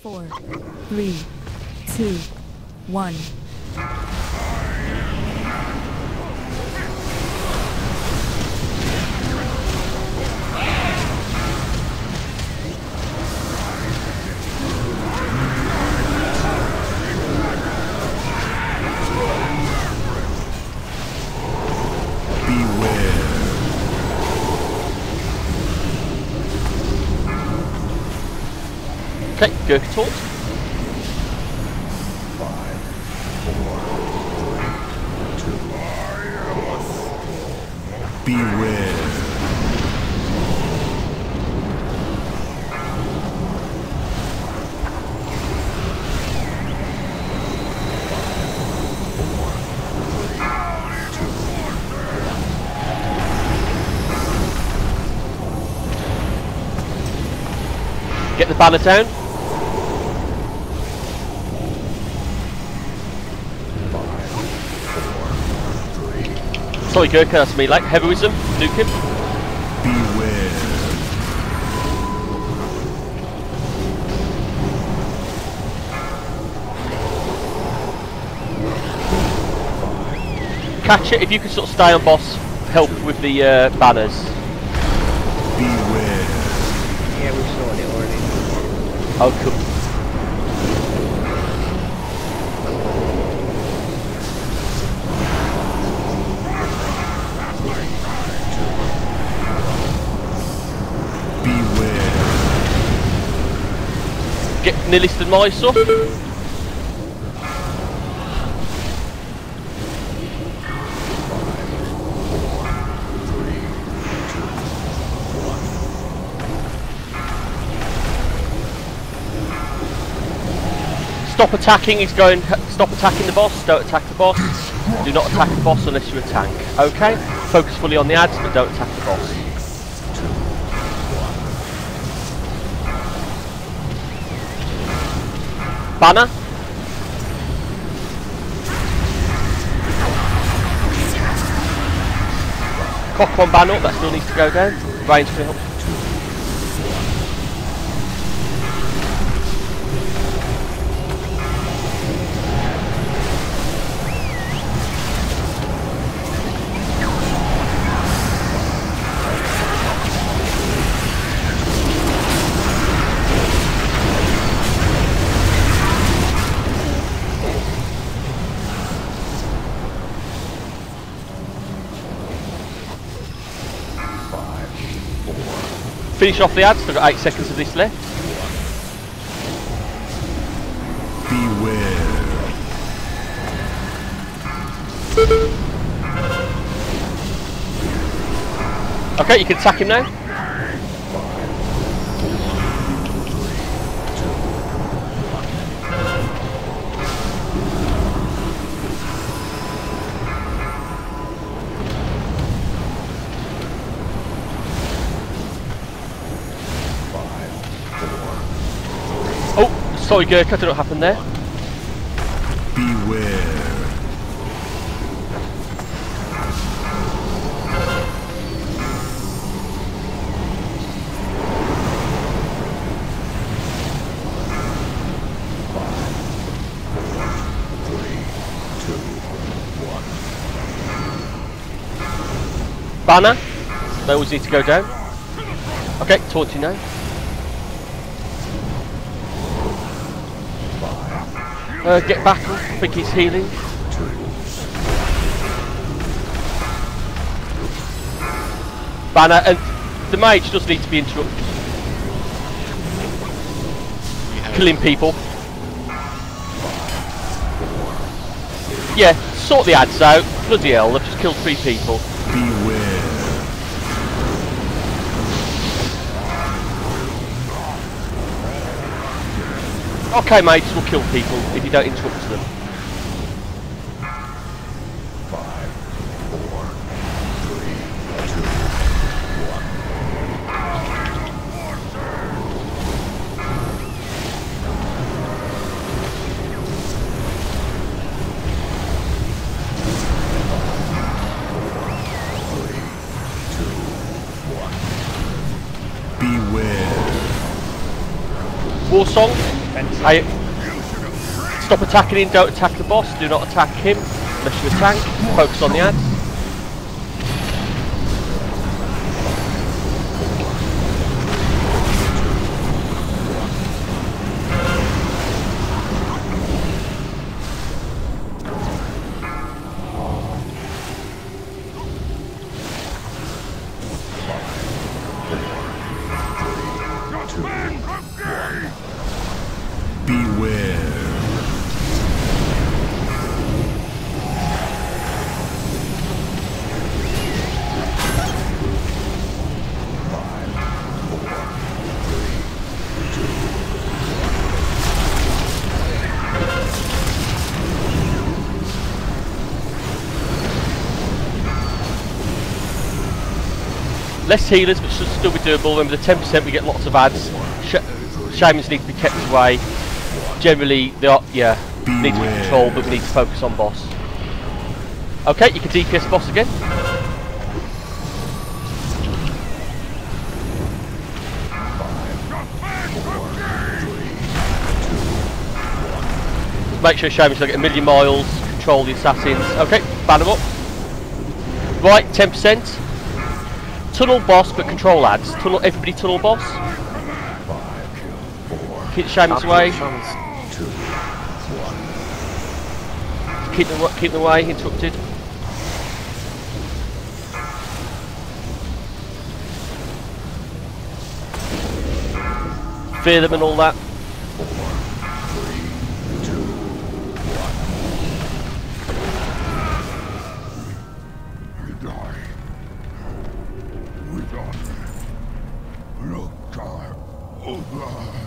4, 3, 2, 1. Okay, Gurkha taunt. 5, 4, 3, 2, 1. Beware. Get the banner down. 5, 4, 3. Sorry, Gurkha, that's me. Like heroism, nuke him. Beware. Catch it if you can sort of stay on boss. Help with the banners. Beware. Yeah, we saw it already. Oh, cool. Beware. Get Nilistan Mysore. 3, 2, 1. Stop attacking. He's going. Stop attacking the boss. Don't attack the boss. Do not attack the boss unless you're a tank. Okay. Focus fully on the ads, but don't attack the boss. 2, 1. Banner. Cock one banner up. That still needs to go down. Range can help. Finish off the ads. I've got 8 seconds of this left. Beware. Okay, you can attack him now. 5, 4, 3. Oh, sorry, Gurkha. I don't know what happened there. Beware. Banner. They always need to go down. Okay, taunt you now. Get back up. I think he's healing. Banner, and the mage does need to be interrupted. Killing people. Yeah, sort the ads out. Bloody hell, they've just killed 3 people. Beware. Okay, mages will kill people if you don't interrupt them. 5, 4, 3, 2, 1. Beware. War song. Stop attacking him, don't attack the boss, do not attack him unless you're a tank, focus on the ads. Beware. Less healers, but should still be doable. Remember, the 10% we get lots of ads. Shamans need to be kept away. Generally, they are, need to be controlled, but we need to focus on boss. Okay, you can DPS boss again. Make sure Shamans don't get a million miles. Control the assassins. Okay, ban them up. Right, 10%. Tunnel boss, but control ads. Tunnel, everybody tunnel boss. 5, 4, Keep the Shamans away. 2, 1. Keep them away, interrupted. Fear them and all that. 4, 3, 2, 1. We die. We die. Look, God. Oh, God.